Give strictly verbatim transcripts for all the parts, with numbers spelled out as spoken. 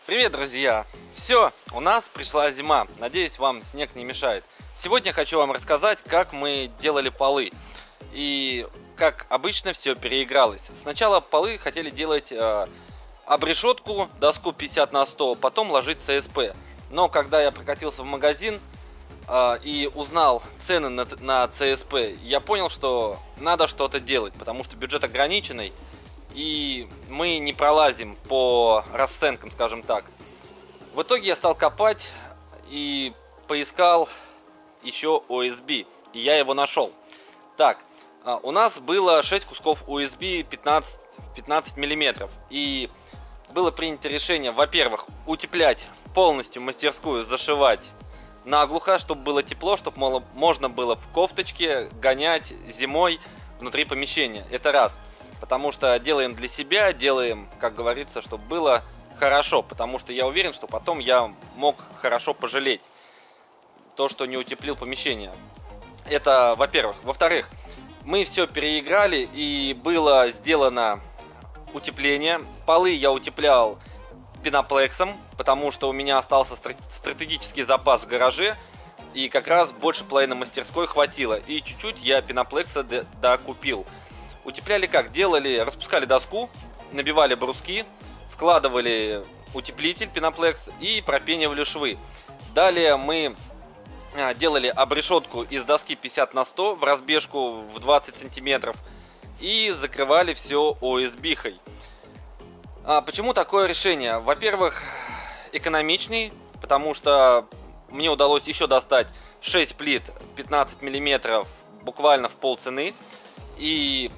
Привет, друзья! Все, у нас пришла зима. Надеюсь, вам снег не мешает. Сегодня хочу вам рассказать, как мы делали полы. И как обычно все переигралось. Сначала полы хотели делать э, обрешетку, доску пятьдесят на сто, потом ложить цэ эс пэ. Но когда я прокатился в магазин э, и узнал цены на, на цэ эс пэ, я понял, что надо что-то делать, потому что бюджет ограниченный. И мы не пролазим по расценкам, скажем так. В итоге я стал копать и поискал еще о эс би. И я его нашел. Так, у нас было шесть кусков о эс би пятнадцать миллиметров. И было принято решение, во-первых, утеплять полностью мастерскую, зашивать наглухо, чтобы было тепло, чтобы можно было в кофточке гонять зимой внутри помещения. Это раз. Потому что делаем для себя, делаем, как говорится, чтобы было хорошо. Потому что я уверен, что потом я мог хорошо пожалеть то, что не утеплил помещение. Это, во-первых. Во-вторых, мы все переиграли и было сделано утепление. Полы я утеплял пеноплексом, потому что у меня остался стратегический запас в гараже. И как раз больше половины мастерской хватило. И чуть-чуть я пеноплекса докупил. Утепляли как? Делали, распускали доску, набивали бруски, вкладывали утеплитель пеноплекс и пропенивали швы. Далее мы делали обрешетку из доски пятьдесят на сто в разбежку в двадцать сантиметров и закрывали все о эс би-хой. А почему такое решение? Во-первых, экономичный, потому что мне удалось еще достать шесть плит пятнадцать миллиметров буквально в полцены. И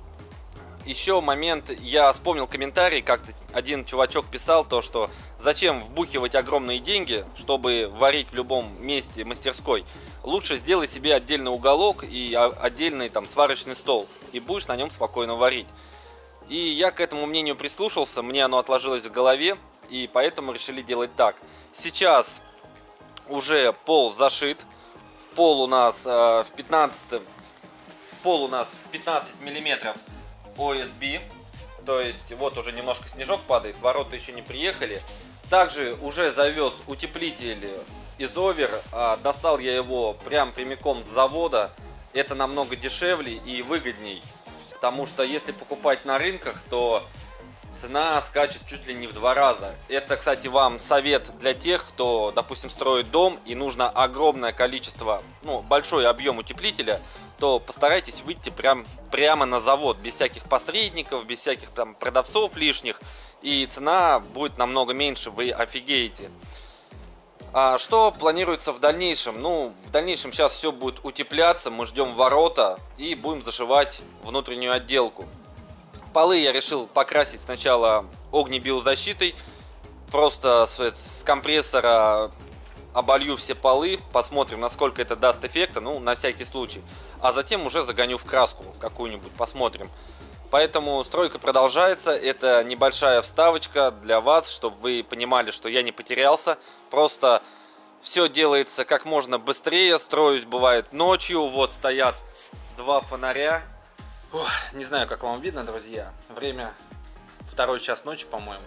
еще момент, я вспомнил комментарий, как-то один чувачок писал то, что зачем вбухивать огромные деньги, чтобы варить в любом месте мастерской. Лучше сделай себе отдельный уголок и отдельный там сварочный стол, и будешь на нем спокойно варить. И я к этому мнению прислушался, мне оно отложилось в голове, и поэтому решили делать так. Сейчас уже пол зашит, пол у нас э, в пятнадцать, пол у нас в пятнадцать миллиметров о эс би, то есть вот уже немножко снежок падает, ворота еще не приехали. Также уже завез утеплитель из Овер, а достал я его прям прямиком с завода. Это намного дешевле и выгодней, потому что если покупать на рынках, то цена скачет чуть ли не в два раза. Это, кстати, вам совет для тех, кто, допустим, строит дом и нужно огромное количество, ну, большой объем утеплителя, то постарайтесь выйти прям, прямо на завод, без всяких посредников, без всяких там продавцов лишних, и цена будет намного меньше, вы офигеете. А что планируется в дальнейшем? Ну, в дальнейшем сейчас все будет утепляться, мы ждем ворота и будем зашивать внутреннюю отделку. Полы я решил покрасить сначала огнебиозащитой, просто с, с компрессора оболью все полы, посмотрим, насколько это даст эффекта, ну, на всякий случай. А затем уже загоню в краску какую-нибудь, посмотрим. Поэтому стройка продолжается, это небольшая вставочка для вас, чтобы вы понимали, что я не потерялся. Просто все делается как можно быстрее, строюсь бывает ночью, вот стоят два фонаря. Ох, не знаю, как вам видно, друзья, время второй час ночи, по-моему.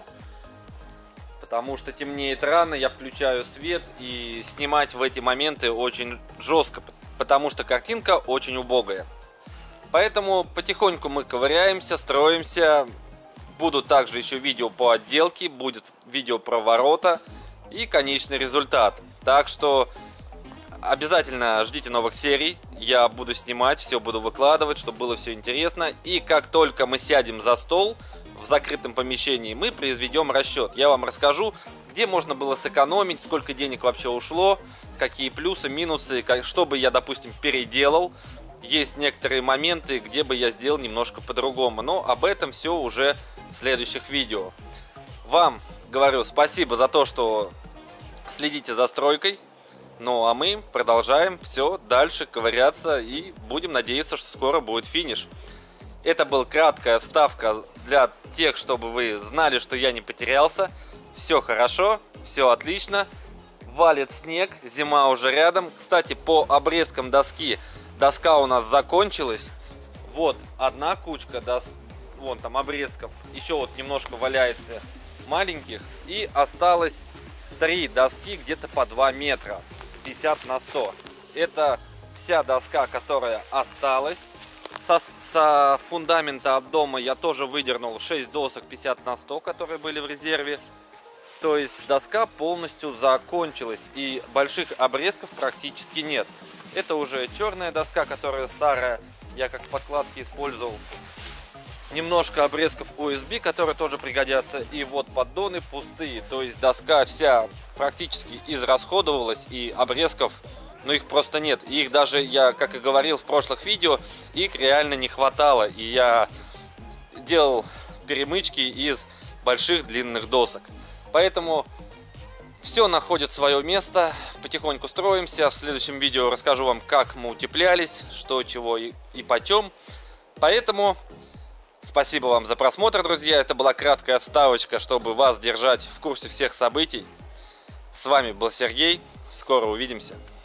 Потому что темнеет рано, я включаю свет, и снимать в эти моменты очень жестко, потому что картинка очень убогая. Поэтому потихоньку мы ковыряемся, строимся. Будут также еще видео по отделке, будет видео про ворота и конечный результат. Так что обязательно ждите новых серий, я буду снимать, все буду выкладывать, чтобы было все интересно. И как только мы сядем за стол в закрытом помещении, мы произведем расчет. Я вам расскажу, где можно было сэкономить, сколько денег вообще ушло, какие плюсы, минусы, как, что бы я, допустим, переделал. Есть некоторые моменты, где бы я сделал немножко по-другому, но об этом все уже в следующих видео. Вам говорю спасибо за то, что следите за стройкой. Ну а мы продолжаем все дальше ковыряться и будем надеяться, что скоро будет финиш. Это была краткая вставка для тех, чтобы вы знали, что я не потерялся. Все хорошо, все отлично. Валит снег, зима уже рядом. Кстати, по обрезкам доски, доска у нас закончилась. Вот одна кучка, да, вон там обрезков. Еще вот немножко валяется маленьких. И осталось три доски где-то по два метра, пятьдесят на сто. Это вся доска, которая осталась. Со, со фундамента от дома я тоже выдернул шесть досок пятьдесят на сто, которые были в резерве. То есть доска полностью закончилась и больших обрезков практически нет. Это уже черная доска, которая старая. Я как подкладки использовал. Немножко обрезков ю эс би, которые тоже пригодятся. И вот поддоны пустые. То есть доска вся практически израсходовалась и обрезков, ну, их просто нет. И их даже, я как и говорил в прошлых видео, их реально не хватало. И я делал перемычки из больших длинных досок. Поэтому все находит свое место. Потихоньку строимся. В следующем видео расскажу вам, как мы утеплялись, что, чего и, и почем. Поэтому спасибо вам за просмотр, друзья. Это была краткая вставочка, чтобы вас держать в курсе всех событий. С вами был Сергей. Скоро увидимся.